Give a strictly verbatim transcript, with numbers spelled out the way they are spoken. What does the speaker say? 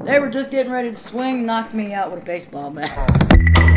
They were just getting ready to swing, knock me out with a baseball bat.